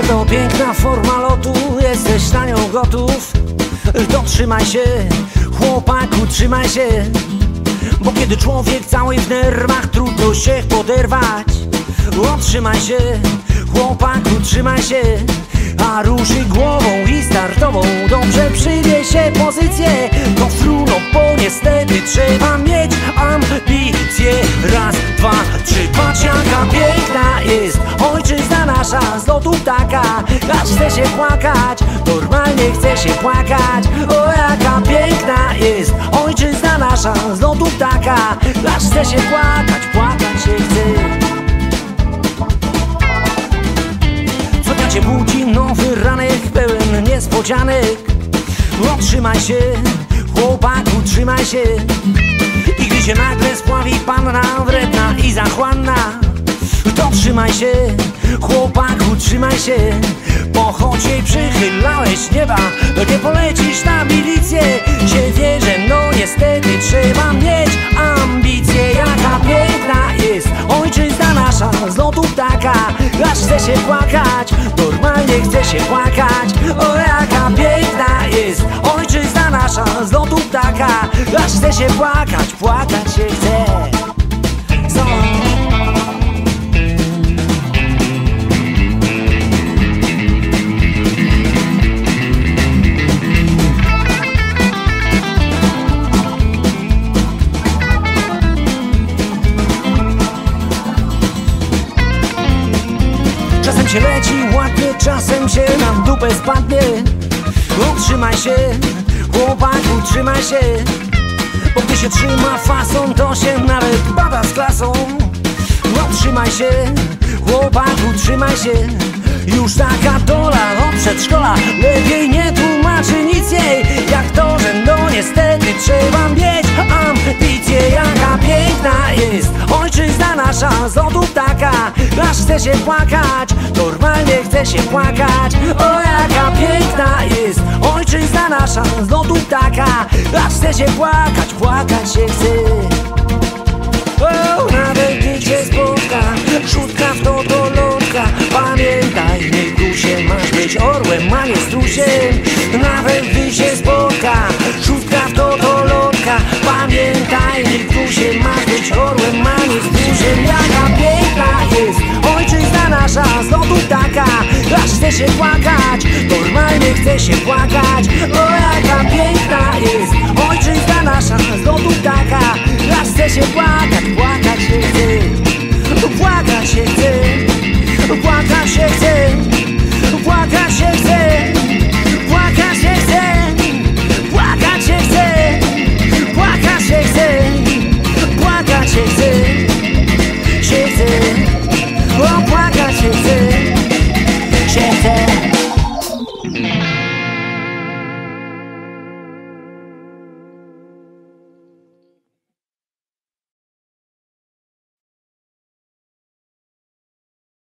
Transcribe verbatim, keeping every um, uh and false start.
To piękna forma lotu, jesteś na nią gotów. To trzymaj się, chłopaku, trzymaj się. Bo kiedy człowiek cały w nerwach, trudno się poderwać. O, trzymaj się, chłopaku, trzymaj się. A ruszy głową i startową, dobrze przyjmie się pozycję. To fruno, bo niestety trzeba mieć ambicje. Raz, dwa, trzy, patrz jaka piękna jest ojczyzna nasza z lotu ptaka. Aż chce się płakać, normalnie chce się płakać. O, jaka piękna jest ojczyzna nasza z lotu ptaka. Aż chce się płakać, płakać się chce. Cię budzi nowy ranek pełen niespodzianek. O, trzymaj się, chłopaku, trzymaj się. I gdy się nagle spławi panna wredna i zachłanna, to trzymaj się, chłopaku, trzymaj się. Bo choć jej przychylałeś nieba, to nie polecisz na milicję. Się wie, że no niestety trzeba mieć ambicje. Jaka piękna jest ojczyzna nasza z lotu ptaka. Aż chce się płakać, normalnie chce się płakać. O, jaka piękna jest ojczyzna nasza z lotu ptaka. Aż chce się płakać, płakać się chce. So. Czasem się leci ładnie, czasem się na dupę spadnie. O, trzymaj się, chłopaku, trzymaj się. Bo gdy się trzyma fason, to się nawet bada z klasą. No, trzymaj się, chłopaku, trzymaj się. Już taka dola od przedszkola lepiej nie tłumaczy nic jej, jak to, że no niestety trzeba mieć ambicje. Jaka piękna jest ojczyzna nasza z lotu ptaka. Aż chce się płakać, normalnie chce się płakać. O, jaka piękna jest ojczyzna nasza z lotu ptaka. Aż chce się płakać, płakać się chce. O, nawet gdy cię spotka szóstka w to do lotka. Pamiętaj, nie bój się, masz być orłem, a nie strusiem. Nawet gdy się spotka szóstka w to do lotka. Pamiętaj, nie bój się, masz być orłem, a nie strusiem. Jaka piękna jest ojczyzna nasza z lotu ptaka. Aż chce się płakać, normalnie chce się płakać. O, jaka piękna jest ojczyzna nasza z lotu ptaka. Aż chce się płakać, płakać się chce. Płakać się chce, płakać się chce, płakać się chce, płakać się chce, płakać się chce, płakać się chce, płakać się chce.